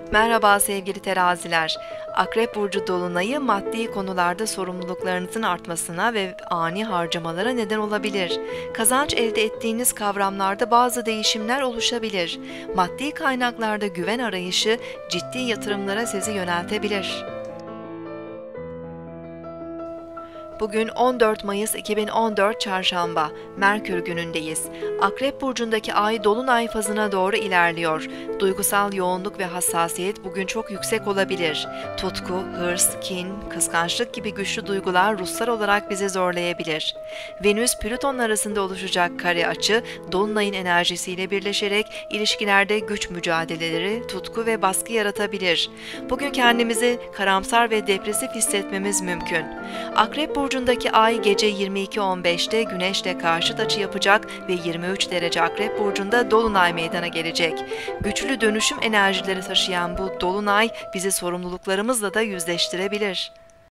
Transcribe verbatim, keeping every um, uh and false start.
Merhaba sevgili teraziler. Akrep burcu dolunayı maddi konularda sorumluluklarınızın artmasına ve ani harcamalara neden olabilir. Kazanç elde ettiğiniz kavramlarda bazı değişimler oluşabilir. Maddi kaynaklarda güven arayışı ciddi yatırımlara sizi yöneltebilir. Bugün on dört Mayıs iki bin on dört Çarşamba, Merkür günündeyiz. Akrep burcundaki ay dolunay fazına doğru ilerliyor. Duygusal yoğunluk ve hassasiyet bugün çok yüksek olabilir. Tutku, hırs, kin, kıskançlık gibi güçlü duygular ruhsal olarak bizi zorlayabilir. Venüs-Plüton arasında oluşacak kare açı, dolunayın enerjisiyle birleşerek ilişkilerde güç mücadeleleri, tutku ve baskı yaratabilir. Bugün kendimizi karamsar ve depresif hissetmemiz mümkün. Akrep burcundaki ay gece yirmi iki on beşte Güneş'le karşıt açı yapacak ve yirmi üç derece Akrep burcunda dolunay meydana gelecek. Güçlü dönüşüm enerjileri taşıyan bu dolunay bizi sorumluluklarımızla da yüzleştirebilir.